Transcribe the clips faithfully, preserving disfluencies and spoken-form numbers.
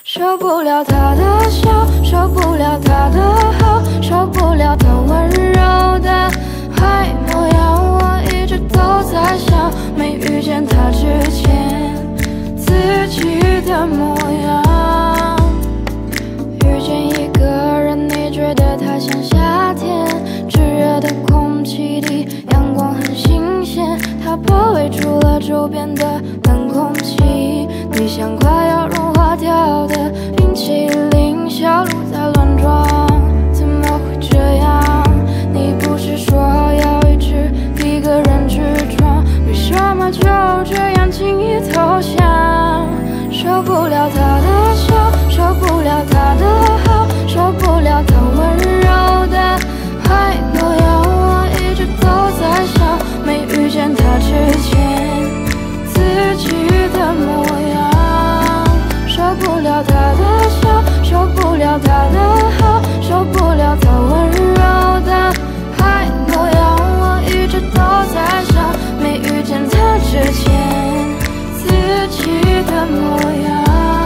受不了他的笑，受不了他的好，受不了他温柔的坏模样。我一直都在想，没遇见他之前自己的模样。遇见一个人，你觉得他像夏天炙热的空气里，阳光很新鲜，它包围住了周边的冷空气。你像快要融化掉的冰淇淋，小鹿在乱撞，怎么会这样？你不是说要一直一个人去闯，为什么就这样轻易投降？受不了他的笑，受不了他的好，受不了他温柔的坏模样。我一直都在想，没遇见他之前自己的模样。受不了他的笑，受不了他的好，受不了他温柔的坏模样。我一直都在想，没遇见他之前自己的模样。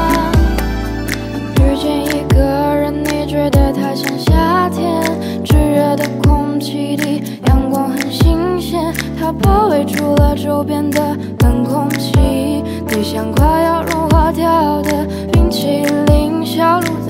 遇见一个人，你觉得他像夏天炙热的空气里，阳光很新鲜，它包围住了周边的冷空气。你像快要融化掉的冰淇淋，小鹿